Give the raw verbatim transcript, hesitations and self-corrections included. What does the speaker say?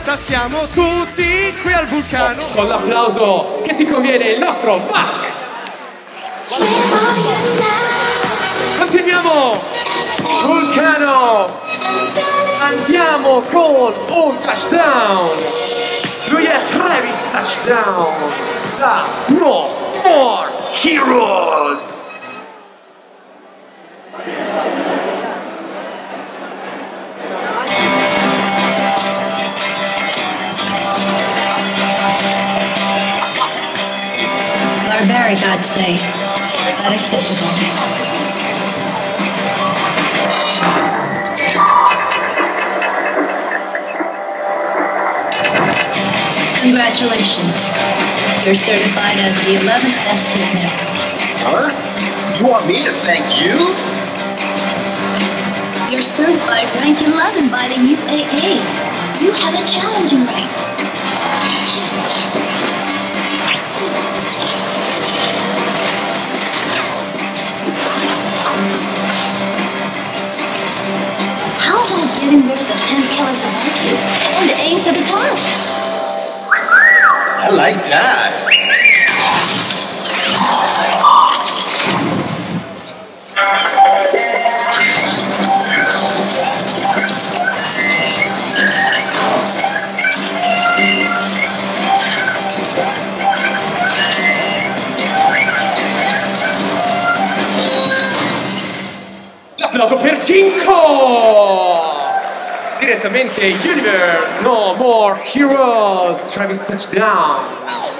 volta siamo tutti qui al vulcano. Con l'applauso che si conviene il nostro Mark. Continuiamo! Vulcano! Andiamo con un touchdown! Lui è Travis Touchdown! Da No More Heroes! Barbaric, I'd say. Unacceptable. Congratulations. You're certified as the eleventh best hit. Huh? You want me to thank you? You're certified rank eleven by the U A A. You have a challenging rate. How about getting rid of the ten killers above you and aim for the top? I like that. L'applauso per Cinco! Direttamente Universe No More Heroes, Travis Touchdown.